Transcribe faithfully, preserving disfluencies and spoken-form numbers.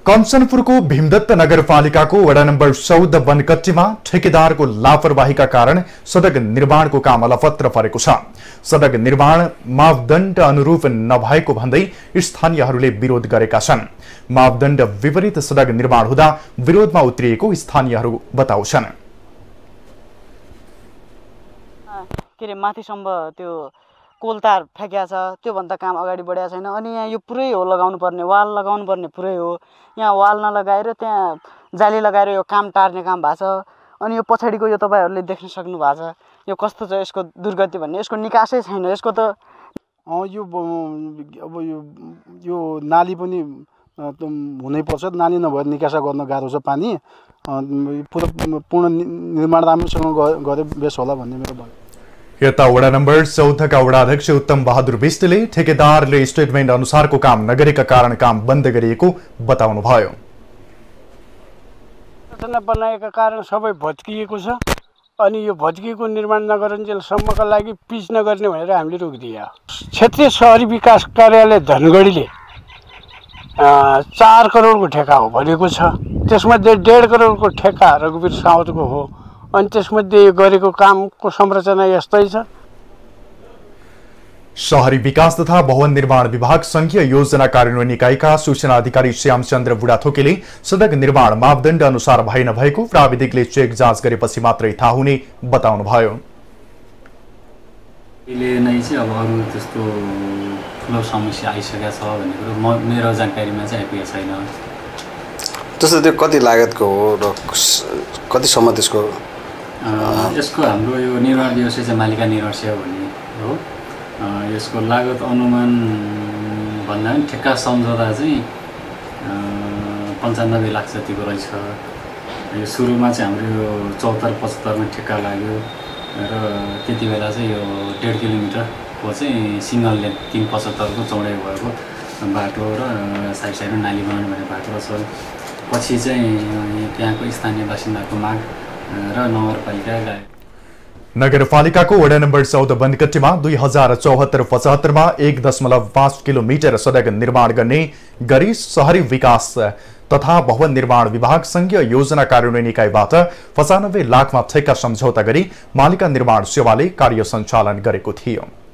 कञ्चनपुरको भीमदत्त नगरपालिकाको वडा नम्बर चौध बनकट्टीमा ठेकेदारको लापरवाहीका कारण सडक निर्माणको काम अलपत्र परेको छ। सडक निर्माण मापदण्ड अनुरूप नभएको भन्दै स्थानीयहरूले विरोध गरेका छन्। मापदण्ड विपरीत सडक निर्माण हुँदा विरोधमा उत्रिएको स्थानीयहरू बताउँछन्। के रे माथिसम्म त्यो कोलतार फ्याँकिया छ, त्योभन्दा काम अगाडि बढेको छैन। अनि यहाँ यो पुरै हो लगाउनु पर्ने, वाल लगाउनु पर्ने पुरै हो। यहाँ वाल नलगाएर त्यहाँ जाली लगाएर यो काम टार्ने काम भएको छ। अनि यो पछाडिको यो तपाईँहरूले देख्न सक्नु भएको छ, यो कस्तो छ यसको दुर्गति भन्ने, यसको निकासै छैन। यसको त यो अब यो यो नाली पनि हुनैपर्छ। नाली नभएर निकासा गर्न गाह्रो छ। पानी पुरा पूर्ण निर्माण राम्रोसँग गरे बेस होला भन्ने मेरो भनाइ। यता वडा नम्बर चौधका वडाध्यक्ष उत्तम बहादुर बिष्टले ठेकेदारले स्टेटमेन्ट अनुसारको काम नगरेका कारण काम बन्द गरिएको बताउनुभयो। योजना बनाएका कारण सबै भत्किएको छ। अनि यो भत्किएको निर्माण नगरुन्जेलसम्मका लागि पिच नगर्ने भनेर हामीले रोकिदिया। क्षेत्रीय शहरी विकास कार्यालय धनगढीले चार करोडको ठेका हो भनेको छ। त्यसमध्ये डेढ करोडको ठेका रघुवीर साउदको हो। अनि त्यसमध्ये गरेको कामको संरचना यस्तै छ। शहरी विकास तथा भवन निर्माण विभाग संघीय योजना कार्यान्वयन इकाइका सूचना अधिकारी श्यामचन्द्र बुढाथोकीले सडक निर्माण मापदण्ड अनुसार भए नभएको प्राविधिकले चेक जाँच गरेपछि मात्रै थाहा हुने बताउनुभयो। अहिले नै चाहिँ अब अरू त्यस्तो ठुलो समस्या आइसकेको छ भन्ने कुरो म मेरो जानकारीमा चाहिँ आइपुगेको छैन। जस्तो त्यो कति लागतको हो र कतिसम्म त्यसको यसको हाम्रो यो निर्माण व्यवसाय चाहिँ मालिका निर्माण सेवा भन्ने हो। यसको लागत अनुमान भन्दा पनि ठेक्का सम्झौता चाहिँ पन्चानब्बे लाख जतिको रहेछ। यो सुरुमा चाहिँ हाम्रो यो चौहत्तर पचहत्तरमा ठेक्का लाग्यो र त्यति बेला चाहिँ यो डेढ किलोमिटरको चाहिँ सिङ्गल लेन तिन पचहत्तरको चौडाइ भएको बाटो र साइड साइडमा नाली बनाउने भन्ने बाटो छ। पछि चाहिँ त्यहाँको स्थानीय बासिन्दाको माग र नगरपालिका गए। नगरपालिकाको वडा नम्बर चौध बनकट्टीमा दुई हजार चौहत्तर पचहत्तरमा एक दशमलव पाँच किलोमिटर सडक निर्माण गर्ने गरी शहरी विकास तथा भवन निर्माण विभाग संघीय योजना कार्यान्वयन इकाइबाट पचानब्बे लाखमा ठेक्का सम्झौता गरी मालिका निर्माण सेवाले कार्य सञ्चालन गरेको थियो।